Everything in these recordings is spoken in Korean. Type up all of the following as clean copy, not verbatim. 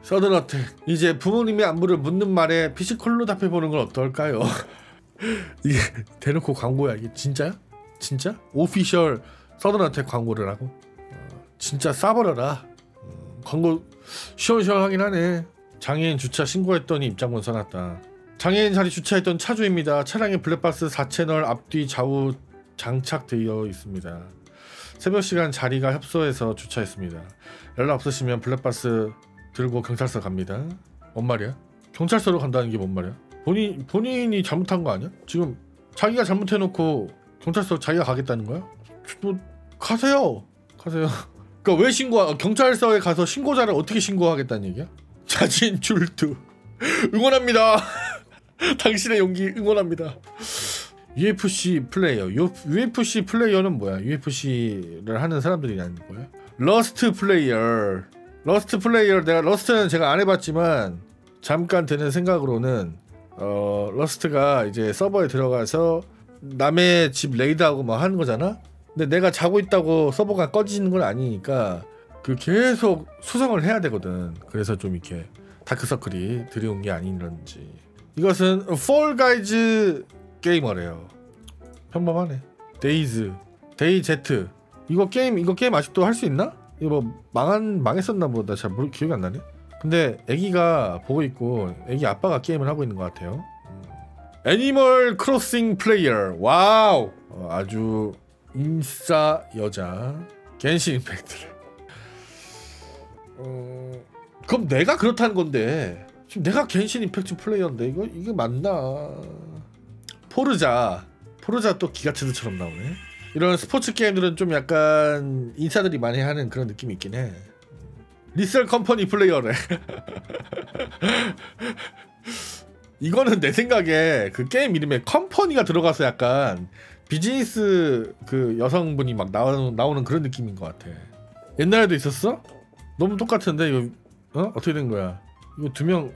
서든어택. 이제 부모님의 안부를 묻는 말에 피지컬로 답해보는 건 어떨까요? 이게 대놓고 광고야. 이게 진짜야? 진짜? 오피셜 서든어택 광고를 하고? 진짜 싸버려라. 광고 시원시원하긴 하네. 장애인 주차 신고했더니 입장문 써놨다. 장애인 자리 주차했던 차주입니다. 차량에 블랙박스 4채널 앞뒤 좌우 장착되어 있습니다. 새벽 시간 자리가 협소해서 주차했습니다. 연락 없으시면 블랙박스 들고 경찰서 갑니다. 뭔 말이야? 경찰서로 간다는 게 뭔 말이야? 본인이 잘못한 거 아니야? 지금 자기가 잘못해놓고 경찰서 자기가 가겠다는 거야? 뭐 가세요. 그러니까 왜 경찰서에 가서 신고자를 어떻게 신고하겠다는 얘기야? 자진 출두. 응원합니다. 당신의 용기 응원합니다. UFC 플레이어. UFC 플레이어는 뭐야? UFC를 하는 사람들이라는 거야? 러스트 플레이어. 내가 러스트는 제가 안 해봤지만 잠깐 드는 생각으로는 러스트가 이제 서버에 들어가서 남의 집 레이드하고 뭐 하는 거잖아. 근데 내가 자고 있다고 서버가 꺼지는 건 아니니까 그 계속 수성을 해야 되거든. 그래서 좀 이렇게 다크서클이 들여온 게 아닌지. 이것은 폴가이즈 게이머래요. 평범하네. 데이즈 이거 게임 아직도 할 수 있나? 이거 뭐 망했었나 보다. 잘 기억이 안 나네. 근데 애기가 보고 있고 애기 아빠가 게임을 하고 있는 것 같아요. 애니멀 크로싱 플레이어. 와우. 아주 인싸 여자. 겐신 임팩트. 그럼 내가 그렇다는 건데 지금 내가 겐신 임팩트 플레이어인데 이게 맞나? 포르자 또 기가체드처럼 나오네. 이런 스포츠 게임들은 좀 약간 인싸들이 많이 하는 그런 느낌이 있긴 해. 리셀 컴퍼니 플레이어래. 이거는 내 생각에 그 게임 이름에 컴퍼니가 들어가서 약간 비즈니스 그 여성분이 막 나오는 그런 느낌인 것 같아. 옛날에도 있었어? 너무 똑같은데 이거 어떻게 된 거야? 이거 두 명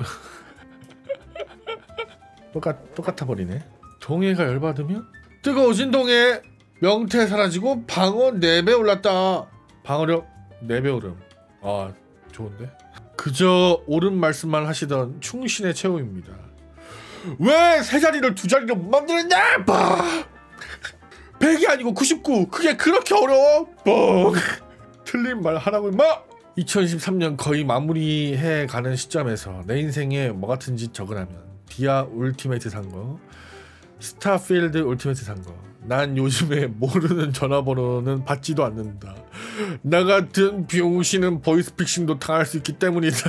똑같아 버리네. 동해가 열받으면 뜨거워진 동해. 명태 사라지고 방어 4배 올랐다. 방어력 4배 오름. 아 좋은데? 그저 옳은 말씀만 하시던 충신의 최후입니다. 왜 세 자리를 두 자리로 못 만드느냐? 100이 아니고 99. 그게 그렇게 어려워? 틀린 말 하라고 임마. 2023년 거의 마무리해 가는 시점에서 내 인생에 뭐 같은 짓 적으라면 디아 울티메이트 산거, 스타필드 울티메이트 산거. 난 요즘에 모르는 전화번호는 받지도 않는다. 나 같은 병신은 보이스피싱도 당할 수 있기 때문이다.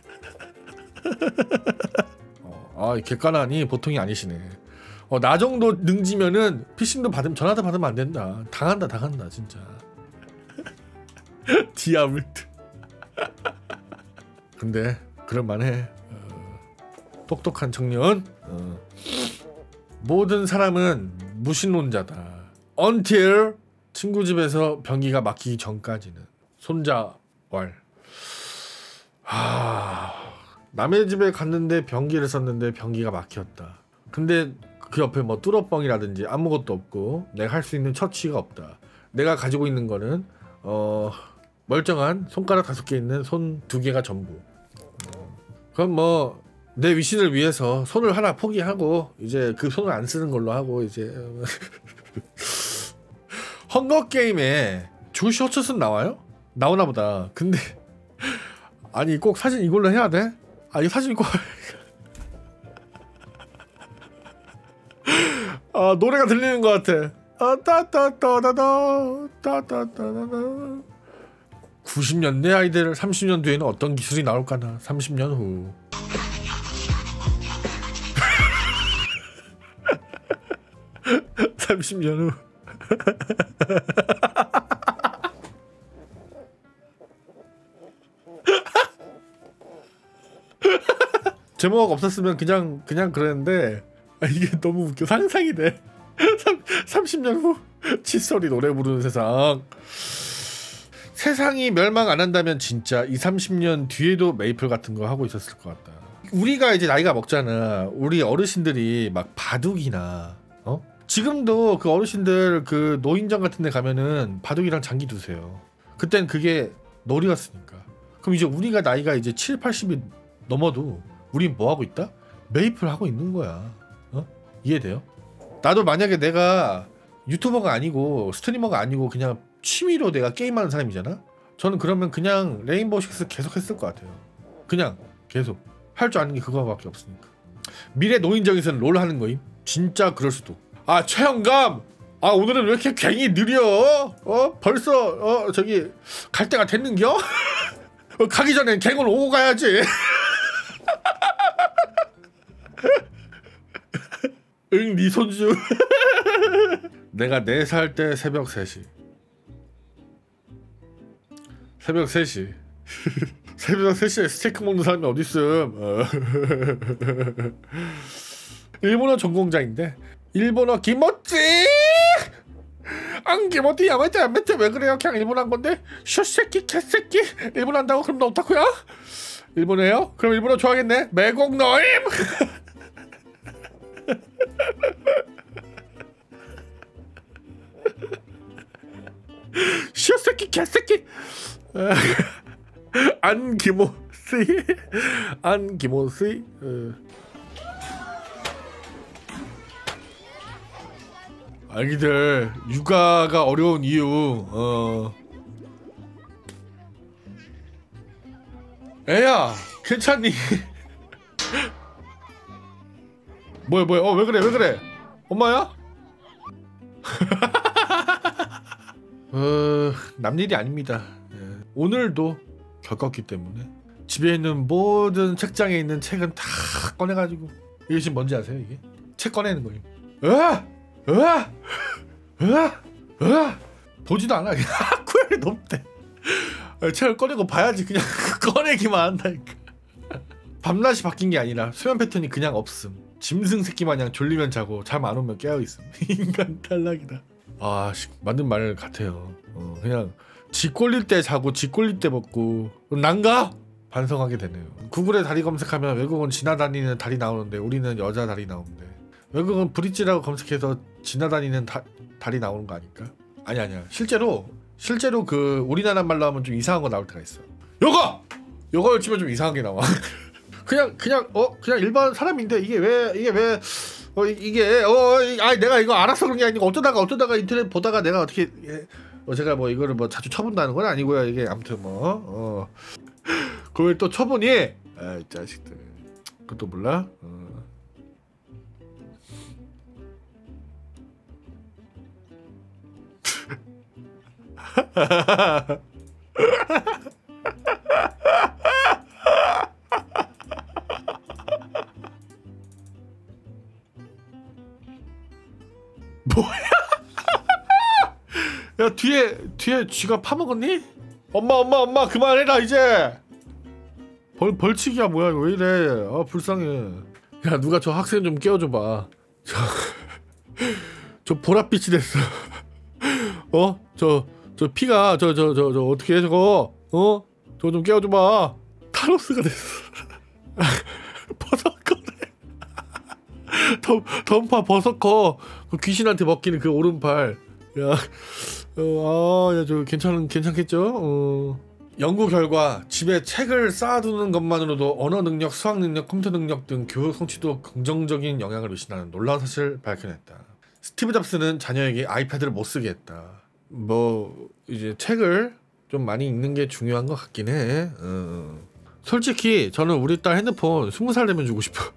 객관하니 보통이 아니시네. 나 정도 능지면은 피싱도 전화도 받으면 안 된다. 당한다 진짜. 디아블트. 근데 그럴만해. 똑똑한 청년. 모든 사람은 무신론자다. Until 친구 집에서 변기가 막히기 전까지는. 손자왈. 남의 집에 갔는데 변기를 썼는데 변기가 막혔다. 근데 그 옆에 뭐 뚫어뻥이라든지 아무것도 없고 내가 할 수 있는 처치가 없다. 내가 가지고 있는 거는 멀쩡한 손가락 5개 있는 손 2개가 전부. 그럼 뭐 내 위신을 위해서 손을 하나 포기하고 이제 그 손을 안 쓰는 걸로 하고 이제 헝거 게임에 조시 허처슨 나와요? 나오나 보다. 근데 아니 꼭 사진 이걸로 해야 돼? 이 사진 꼭 노래가 들리는 것 같아. 따따따다다 90년대 아이들 30년 뒤에는 어떤 기술이 나올까나. 30년 후. 제목 없었으면 그냥 그랬는데 이게 너무 웃겨. 상상이 돼. 30년 후 칫솔이 노래 부르는 세상. 세상이 멸망 안 한다면 진짜 30년 뒤에도 메이플 같은 거 하고 있었을 것 같다. 우리가 이제 나이가 먹잖아. 우리 어르신들이 막 바둑이나 지금도 그 어르신들 그 노인정 같은 데 가면은 바둑이랑 장기 두세요. 그땐 그게 놀이였으니까. 그럼 이제 우리가 나이가 이제 7, 80이 넘어도 우린 뭐 하고 있다? 메이플 하고 있는 거야. 어? 이해돼요? 나도 만약에 내가 유튜버가 아니고 스트리머가 아니고 그냥 취미로 내가 게임하는 사람이잖아? 저는 그러면 그냥 레인보우 식스 계속 했을 것 같아요. 그냥 계속 할 줄 아는 게 그거밖에 없으니까. 미래 노인정에서는 롤 하는 거임? 진짜 그럴 수도. 아 최영감! 아 오늘은 왜 이렇게 괭이 느려? 벌써 저기 갈 때가 됐는겨? 가기 전엔 괭을 오고 가야지. 응, 네 손주. 내가 4살 때 새벽 3시. 새벽 3시. 새벽 3시에 스테이크 먹는 사람이 어딨음. 일본어 전공자인데 일본어 기모찌! 안 기모찌 야메테 야메테 왜 그래요? 그냥 일본어 한 건데 슈새끼 개새끼 일본어 한다고? 그럼 너 오타쿠야? 일본어예요? 그럼 일본어 좋아하겠네? 매국 너임! 슈새끼 개새끼 안 기모찌 안 기모찌 아기들 육아가 어려운 이유 애야 괜찮니? 뭐야 왜 그래 엄마야? 남일이 아닙니다. 오늘도 겪었기 때문에 집에 있는 모든 책장에 있는 책은 다 꺼내가지고 이게 지금 뭔지 아세요? 이게 책 꺼내는 거예요. 보지도 않아. 코엘이 높대. 책을 꺼내고 봐야지. 그냥 꺼내기만 한다니까. 밤낮이 바뀐 게 아니라 수면 패턴이 그냥 없음. 짐승 새끼 마냥 졸리면 자고 잠 안 오면 깨어있음. 인간 탈락이다. 아 맞는 말 같아요. 그냥 지 꼴릴 때 자고 지 꼴릴 때 먹고 난가? 반성하게 되네요. 구글에 다리 검색하면 외국은 지나다니는 다리 나오는데 우리는 여자 다리 나오는데 외국은 브릿지라고 검색해서 지나다니는 다리 나오는 거 아닐까? 아니야 실제로 그 우리나라 말로 하면 좀 이상한 거 나올 때가 있어. 요거 치면 좀 이상하게 나와. 그냥 일반 사람인데 이게 내가 이거 알아서 그런 게 아니고 어쩌다가 인터넷 보다가 내가 어떻게 제가 뭐 이거를 뭐 자주 쳐본다는 건 아니고요. 이게 아무튼 그걸 또 쳐보니 이 자식들 그것도 몰라. 뭐야? 야 뒤에 쥐가 파먹었니? 엄마 그만해라 이제. 벌칙이야 뭐야 왜 이래? 아 불쌍해. 야 누가 저 학생 좀 깨워줘봐. 저 보랏빛이 됐어. 저 피가 저 어떻게 해 저거? 저거 좀 깨워줘봐. 타노스가 됐어. 버섯커네. 던파 버섯커. 그 귀신한테 먹기는 그 오른팔. 야, 저 괜찮겠죠? 연구 결과 집에 책을 쌓아두는 것만으로도 언어 능력, 수학 능력, 컴퓨터 능력 등 교육 성취도 긍정적인 영향을 미친다는 놀라운 사실을 밝혀냈다. 스티브 잡스는 자녀에게 아이패드를 못 쓰게 했다. 뭐 이제 책을 좀 많이 읽는 게 중요한 것 같긴 해. 솔직히 저는 우리 딸 핸드폰 20살 되면 주고 싶어.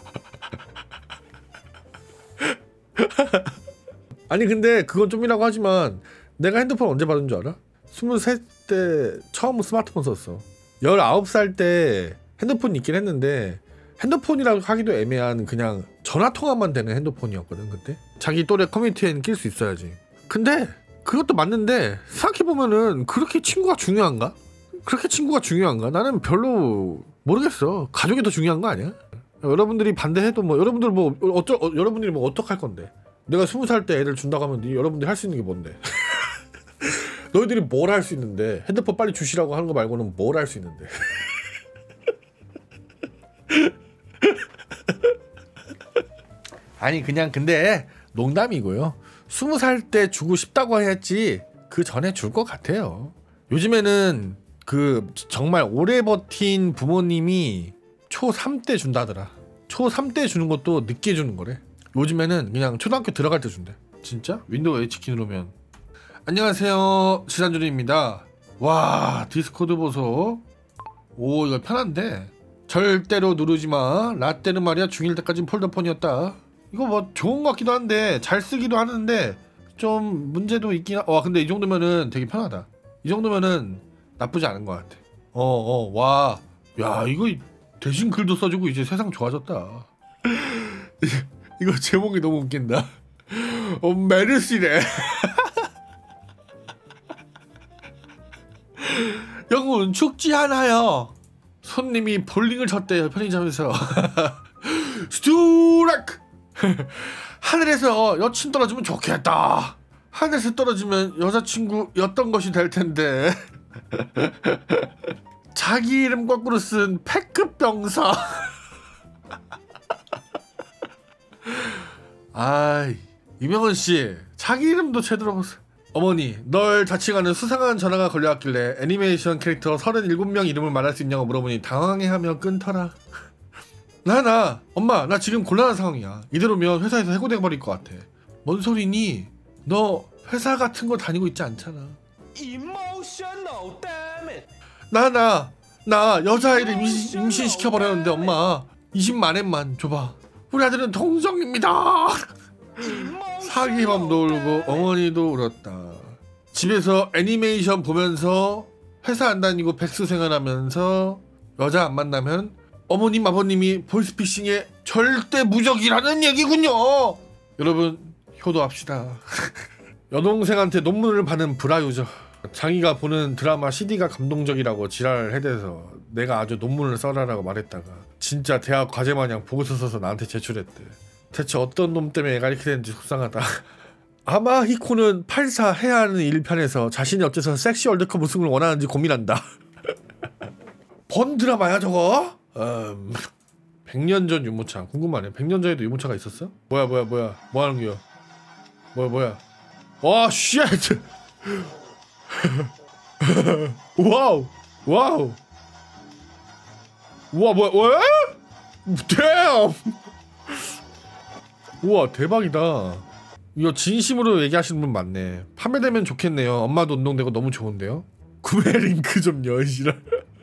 아니 근데 그건 좀이라고 하지만 내가 핸드폰 언제 받은 줄 알아? 23 때 처음 스마트폰 썼어. 19살 때 핸드폰 있긴 했는데 핸드폰이라고 하기도 애매한 그냥 전화통화만 되는 핸드폰이었거든 그때. 자기 또래 커뮤니티에는 낄 수 있어야지. 근데 그것도 맞는데 생각해보면은 그렇게 친구가 중요한가? 나는 별로 모르겠어. 가족이 더 중요한 거 아니야? 여러분들이 반대해도 뭐 여러분들이 뭐 어떡할 건데? 내가 20살 때 애를 준다고 하면 여러분들이 할 수 있는 게 뭔데? 너희들이 뭘 할 수 있는데? 핸드폰 빨리 주시라고 하는 거 말고는 뭘 할 수 있는데? 아니 그냥 근데 농담이고요. 20살 때 주고 싶다고 했지 그 전에 줄 것 같아요. 요즘에는 그 정말 오래 버틴 부모님이 초3 때 준다더라. 초3 때 주는 것도 늦게 주는 거래. 요즘에는 그냥 초등학교 들어갈 때 준대. 진짜? 윈도우 H키 누르면. 안녕하세요, 지산준입니다. 와, 디스코드 보소. 오, 이거 편한데. 절대로 누르지마. 라떼는 말이야 중1 때까진 폴더폰이었다. 이거 뭐 좋은 것 같기도 한데 잘 쓰기도 하는데 좀 문제도 있긴 와. 근데 이 정도면은 되게 편하다. 이 정도면은 나쁘지 않은 것 같아. 와. 야, 이거 대신 글도 써주고 이제 세상 좋아졌다. 이거 제목이 너무 웃긴다. 메르시래. 영훈 축지하나요? 손님이 볼링을 쳤대요, 편의점에서. 스투락. 하늘에서 여친 떨어지면 좋겠다. 하늘에서 떨어지면 여자친구였던 것이 될 텐데. 자기 이름 거꾸로 쓴 패급 병사. 아이, 이명은 씨, 자기 이름도 제대로 보세요. 어머니, 널 자칭하는 수상한 전화가 걸려왔길래 애니메이션 캐릭터 37명 이름을 말할 수 있냐고 물어보니 당황해하며 끊더라. 엄마, 나 지금 곤란한 상황이야. 이대로면 회사에서 해고돼 버릴 것 같아. 뭔 소리니? 너 회사 같은 거 다니고 있지 않잖아. Emotional damage. 나 여자아이를 임신시켜버렸는데 엄마 20만 엔만 줘봐. 우리 아들은 동정입니다. 사기범도 울고 어머니도 울었다. 집에서 애니메이션 보면서 회사 안 다니고 백수 생활하면서 여자 안 만나면 어머님 아버님이 보이스피싱의 절대 무적이라는 얘기군요. 여러분 효도합시다. 여동생한테 논문을 받은 브라유저. 자기가 보는 드라마 CD가 감동적이라고 지랄을 해대서 내가 아주 논문을 써라라고 말했다가 진짜 대학 과제마냥 보고서 써서 나한테 제출했대. 대체 어떤 놈 때문에 애가 이렇게 됐는지 속상하다. 아마 히코는 84 해야 하는 1편에서 자신이 어째서 섹시 월드컵 우승을 원하는지 고민한다. 본 드라마야 저거? 100년 전 유모차. 궁금하네. 100년 전에도 유모차가 있었어? 뭐야 뭐 하는 거야? 뭐야 와 쉣. 와우 우와 뭐야 damn. 우와 대박이다. 이거 진심으로 얘기하시는 분 많네. 판매되면 좋겠네요. 엄마도 운동되고 너무 좋은데요. 구매 링크 좀 여시라.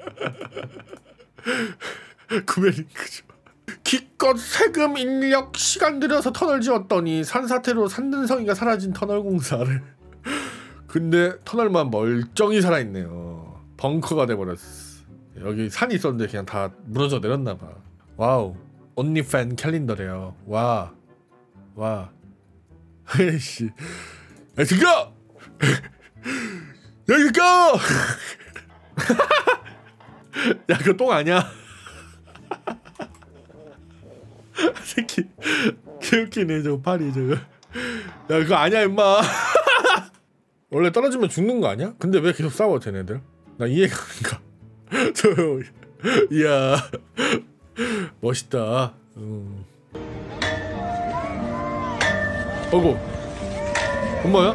구매 링크 좀. 기껏 세금 인력 시간 들여서 터널 지었더니 산사태로 산등성이가 사라진 터널 공사를. 근데 터널만 멀쩡히 살아있네요. 벙커가 돼버렸어. 여기 산이 있었는데 그냥 다 무너져 내렸나봐. 와우. 온리팬 캘린더래요. 와. 에이씨. 여기 가! 여기 가! 야, 그거 똥 아니야? 새끼 개웃기네 저거. 팔이 저거. 야, 그거 아니야 임마. 원래 떨어지면 죽는 거 아니야? 근데 왜 계속 싸워 쟤네들? 나 이해가 안 가. 이야 멋있다. 어구 엄마야?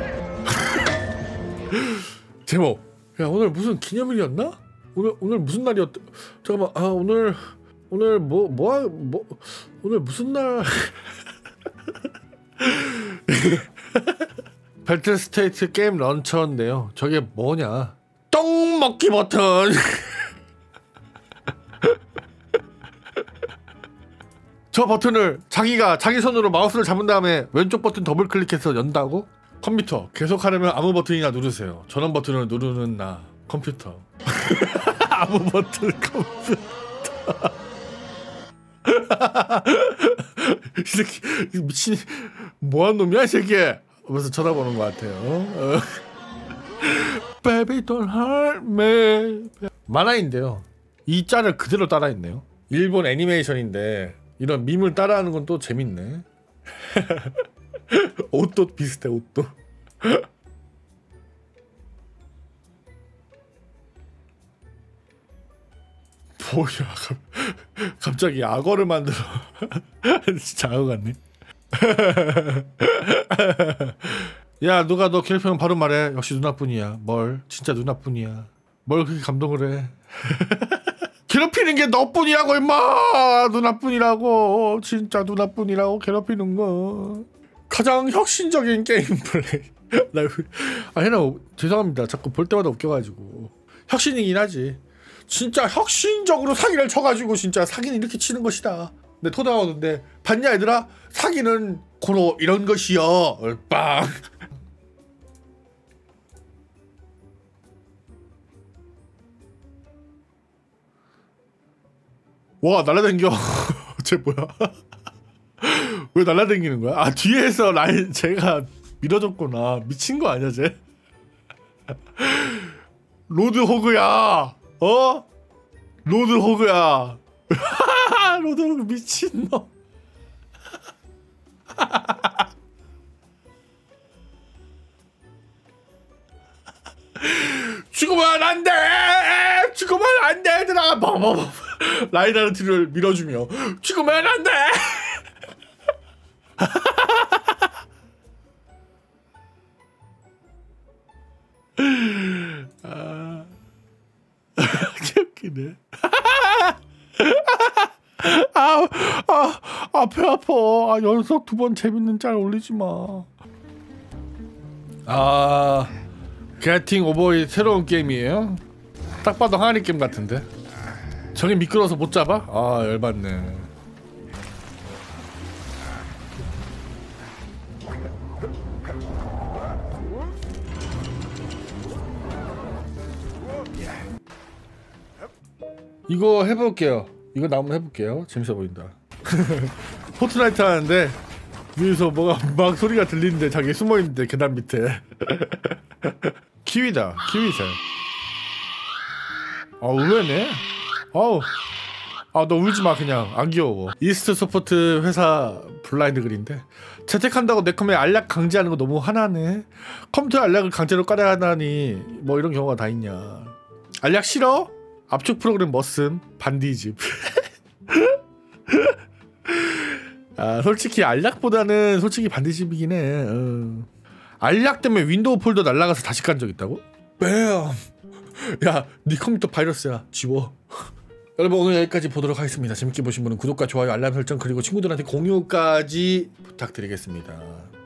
제목. 야, 오늘 무슨 기념일이었나? 오늘 무슨 날이었다. 잠깐만. 오늘 오늘 무슨 날? 배틀스테이트 게임 런처인데요. 저게 뭐냐? 똥 먹기 버튼. 저 버튼을 자기가 자기 손으로 마우스를 잡은 다음에 왼쪽 버튼 더블 클릭해서 연다고? 컴퓨터 계속하려면 아무 버튼이나 누르세요. 전원 버튼을 누르는 나 컴퓨터. 아무 버튼 컴퓨터. 이 새끼 미친 뭐한 놈이야 이 새끼. 하면서 쳐다보는 것 같아요. Baby don't hurt me. 만화인데요. 이 짤을 그대로 따라했네요. 일본 애니메이션인데 이런 밈을 따라하는 건 또 재밌네. 옷도 비슷해. 옷도. 뭐야 갑자기 악어를 만들어. 진짜 악어 같네. 야, 누가 너 괴롭히면 바로 말해. 역시 누나뿐이야. 뭘 진짜 누나뿐이야. 뭘 그렇게 감동을 해. 괴롭히는 게 너뿐이라고 임마. 누나뿐이라고. 진짜 누나뿐이라고 괴롭히는 거. 가장 혁신적인 게임 플레이. 해나 죄송합니다. 자꾸 볼 때마다 웃겨가지고. 혁신이긴 하지. 진짜 혁신적으로 사기를 쳐가지고 진짜 사기는 이렇게 치는 것이다. 근데 토 나오는데 봤냐 얘들아? 사기는 고로 이런 것이여. 빵. 와 날라댕겨. 쟤 뭐야? 왜 날라댕기는 거야? 아 뒤에서 라인 제가 밀어줬구나. 미친 거 아니야 쟤? 로드 호그야. 어? 로드 호그야. 로드 호그 미친놈. 죽으면 안 돼. 죽으면 안 돼 얘들아. 라이나르트를 밀어주며 죽으면 안 돼. 개웃기네. 배 아파. 연속 2번 재밌는 짤 올리지 마. 게팅 오버의 새로운 게임이에요. 딱 봐도 항아리 게임 같은데. 저게 미끄러워서 못 잡아? 열받네. 이거 해볼게요. 이거 나오면 해볼게요. 재밌어 보인다. 포트나이트 하는데 위에서 뭐가 막 소리가 들리는데 자기 숨어있는데 계단 밑에. 키위다. 키위새. 의외네. 너 울지마. 그냥 안 귀여워. 이스트 소프트 회사 블라인드 글인데 채택한다고 내컴에 알약 강제하는 거 너무 화나네. 컴퓨터 알약을 강제로 깔아야 하다니 뭐 이런 경우가 다 있냐. 알약 싫어? 압축 프로그램 머슴 반디집. 솔직히 알약보다는 솔직히 반디집이긴 해. 알약 때문에 윈도우 폴더 날라가서 다시 깐 적 있다고? 뱀. 야, 네 컴퓨터 바이러스야. 지워. 여러분 오늘 여기까지 보도록 하겠습니다. 재밌게 보신 분은 구독과 좋아요, 알람 설정 그리고 친구들한테 공유까지 부탁드리겠습니다.